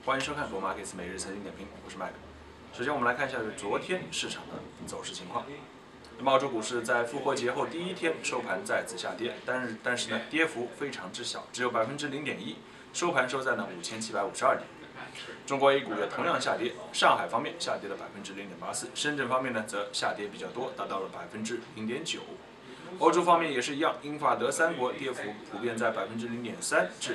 欢迎收看罗马克斯每日财经点评，我是麦克。首先，我们来看一下昨天市场的走势情况。那么，澳洲股市在复活节后第一天收盘再次下跌，但是呢，跌幅非常之小，只有0.1%，收盘收在呢5752点。中国 A 股也同样下跌，上海方面下跌了0.84%，深圳方面呢则下跌比较多，达到了0.9%。欧洲方面也是一样，英法德三国跌幅普遍在0.3%至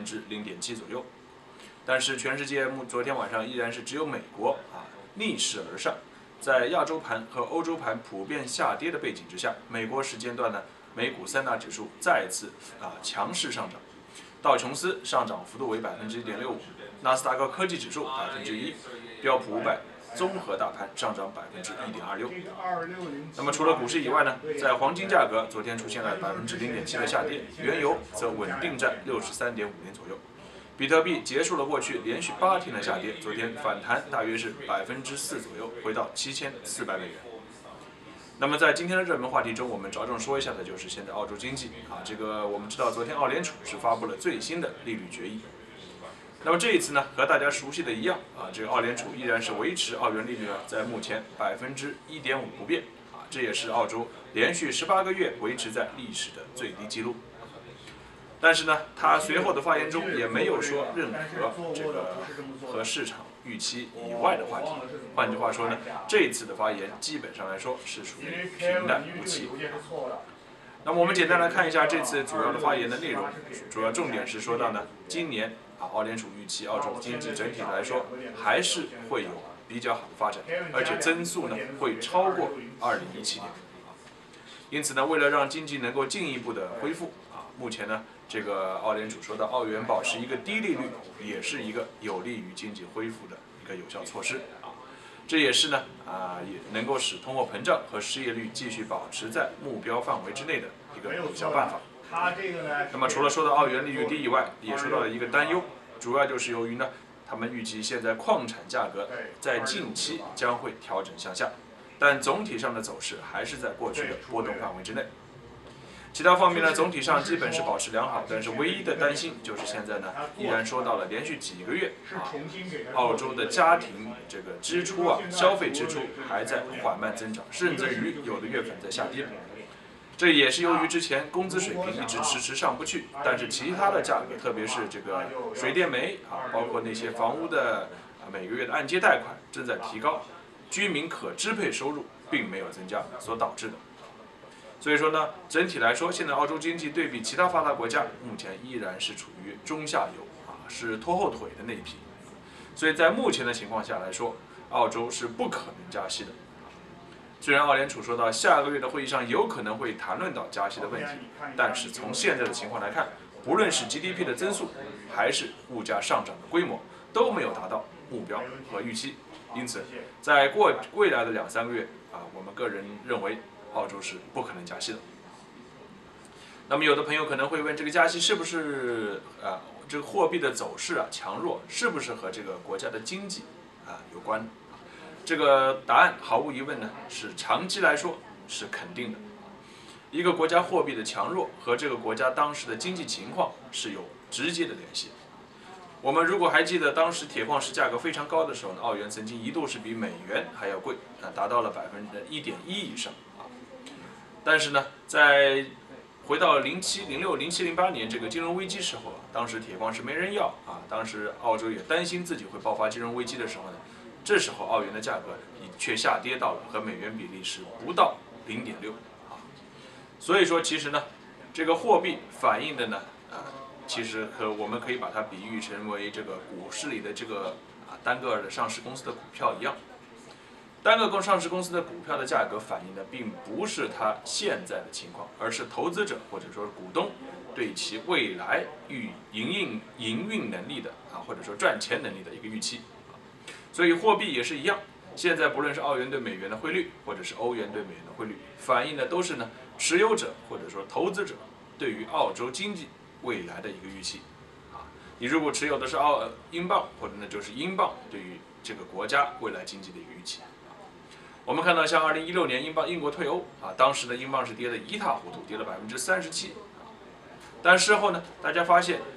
0.7%左右。但是全世界昨天晚上依然是只有美国逆势而上，在亚洲盘和欧洲盘普遍下跌的背景之下，美国时间段呢，美股三大指数再次强势上涨，道琼斯上涨幅度为1.65%，纳斯达克科技指数1%，标普500综合大盘上涨1.26%。那么除了股市以外呢，在黄金价格昨天出现了0.7%的下跌，原油则稳定在63.5年左右。比特币结束了过去连续8天的下跌，昨天反弹大约是4%左右，回到7400美元。那么在今天的热门话题中，我们着重说一下的就是现在澳洲经济这个我们知道昨天澳联储是发布了最新的利率决议。那么这一次呢，和大家熟悉的一样这个澳联储依然是维持澳元利率在目前1.5%不变这也是澳洲连续18个月维持在历史的最低纪录。但是呢，他随后的发言中也没有说任何这个和市场预期以外的话题。换句话说呢，这一次的发言基本上来说是属于平淡无奇。那么我们简单来看一下这次主要的发言的内容，主要重点是说到呢，今年澳联储预期澳洲经济整体来说还是会有比较好的发展，而且增速呢会超过2017年。因此呢，为了让经济能够进一步的恢复目前呢，这个澳联储说到澳元保持一个低利率，也是一个有利于经济恢复的一个有效措施这也是呢也能够使通货膨胀和失业率继续保持在目标范围之内的一个有效办法。那么除了说到澳元利率低以外，也说到了一个担忧，主要就是由于呢，他们预计现在矿产价格在近期将会调整向下，但总体上的走势还是在过去的波动范围之内。其他方面呢，总体上基本是保持良好，但是唯一的担心就是现在呢，依然说到了连续几个月澳洲的家庭这个支出消费支出还在缓慢增长，甚至于有的月份在下跌。这也是由于之前工资水平一直迟迟上不去，但是其他的价格，特别是这个水电煤包括那些房屋的每个月的按揭贷款正在提高，居民可支配收入并没有增加所导致的。所以说呢，整体来说，现在澳洲经济对比其他发达国家，目前依然是处于中下游是拖后腿的那一批。所以在目前的情况下来说，澳洲是不可能加息的。虽然澳联储说到下个月的会议上有可能会谈论到加息的问题，但是从现在的情况来看，不论是 GDP 的增速，还是物价上涨的规模，都没有达到目标和预期。因此，在未来的2-3个月我们个人认为澳洲是不可能加息的。那么有的朋友可能会问，这个加息是不是这个货币的走势强弱是不是和这个国家的经济有关？这个答案毫无疑问呢，是长期来说是肯定的。一个国家货币的强弱和这个国家当时的经济情况是有直接的联系。我们如果还记得当时铁矿石价格非常高的时候呢，澳元曾经一度是比美元还要贵达到了1.1%以上但是呢，在回到07、06、07、08年这个金融危机时候当时铁矿石没人要当时澳洲也担心自己会爆发金融危机的时候呢，这时候澳元的价格却下跌到了和美元比例是不到0.6所以说其实呢，这个货币反映的呢其实我们可以把它比喻成为这个股市里的这个单个的上市公司的股票一样。单个上市公司的股票的价格反映的并不是它现在的情况，而是投资者或者说股东对其未来营运能力的或者说赚钱能力的一个预期所以货币也是一样，现在不论是澳元对美元的汇率，或者是欧元对美元的汇率，反映的都是呢持有者或者说投资者对于澳洲经济未来的一个预期你如果持有的是英镑，或者呢就是英镑对于这个国家未来经济的一个预期我们看到像2016年英国退欧当时的英镑是跌得一塌糊涂，跌了37%但事后呢，大家发现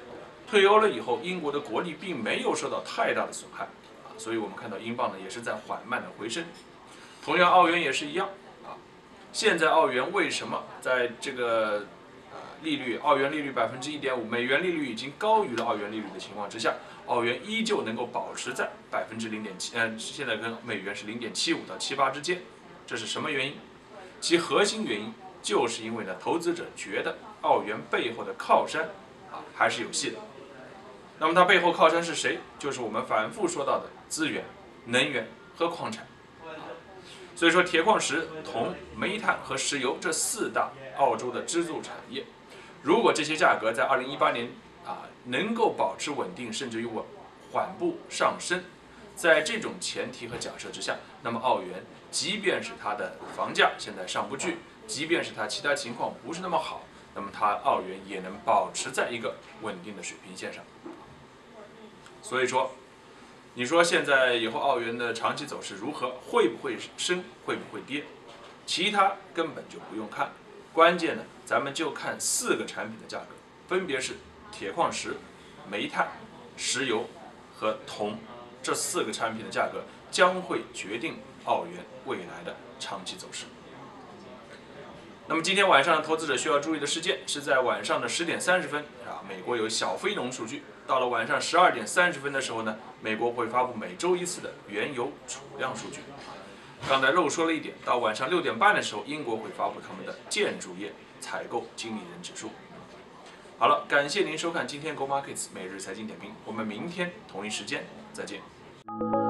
退欧了以后，英国的国力并没有受到太大的损害所以我们看到英镑呢也是在缓慢的回升。同样，澳元也是一样现在澳元为什么在这个利率，澳元利率1.5%，美元利率已经高于了澳元利率的情况之下，澳元依旧能够保持在0.7%，现在跟美元是0.75到78之间，这是什么原因？其核心原因就是因为呢，投资者觉得澳元背后的靠山还是有戏的。那么它背后靠山是谁？就是我们反复说到的资源、能源和矿产。所以说，铁矿石、铜、煤炭和石油这4大澳洲的支柱产业，如果这些价格在2018年能够保持稳定，甚至于缓步上升，在这种前提和假设之下，那么澳元即便是它的房价现在上不去，即便是它其他情况不是那么好，那么它澳元也能保持在一个稳定的水平线上。所以说，你说现在以后澳元的长期走势如何？会不会升？会不会跌？其他根本就不用看，关键呢，咱们就看4个产品的价格，分别是铁矿石、煤炭、石油和铜，这4个产品的价格将会决定澳元未来的长期走势。那么今天晚上投资者需要注意的事件是在晚上的10点30分美国有小非农数据。到了晚上12点30分的时候呢，美国会发布每周1次的原油储量数据。刚才漏说了一点，到晚上6点半的时候，英国会发布他们的建筑业采购经理人指数。好了，感谢您收看今天 Go Markets 每日财经点评，我们明天同一时间再见。